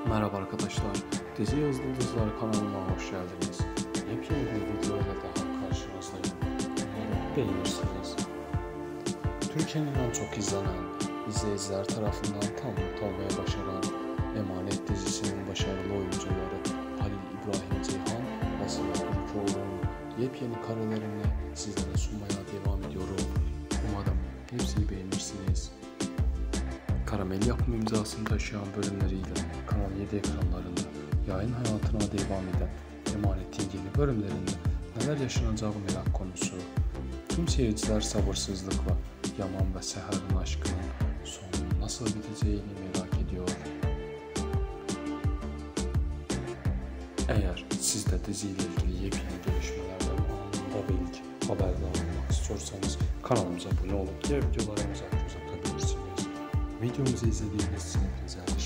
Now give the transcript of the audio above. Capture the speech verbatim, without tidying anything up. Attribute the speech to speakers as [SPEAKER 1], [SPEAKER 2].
[SPEAKER 1] Merhaba arkadaşlar, Dizi Yıldızları kanalıma hoş geldiniz. Yepyeni bir videoyla daha karşınızdayım. Umarım beğenirsiniz. Türkiye'nin en çok izlenen, izleyiciler tarafından tam not almaya başaran Emanet dizisinin başarılı oyuncuları Halil İbrahim Ceyhan ve Sıla Türkoğlu'nun yepyeni karelerini sizlere sunmaya devam ediyorum. Umarım hepsini beğenirsiniz. Karamel yapım imzasını taşıyan bölümleriyle Kanal yedi ekranlarında yayın hayatına devam eden Emanet'in yeni bölümlerinde neler yaşanacağı merak konusu. Tüm seyirciler sabırsızlıkla Yaman ve Seher'in aşkının sonu nasıl biteceğini merak ediyor. Eğer siz de diziyle ilgili yepyeni gelişmelerden anında ve ilk haberdar olmak istiyorsanız kanalımıza abone olup diğer videolarımıza göz atabilirsiniz. Videomuzu izlediğiniz için hepinize